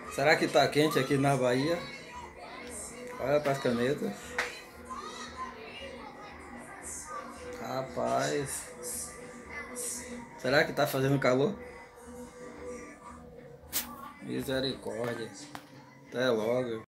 Será que tá quente aqui na Bahia? Olha para as canetas. Rapaz. Será que tá fazendo calor? Misericórdia. Até logo.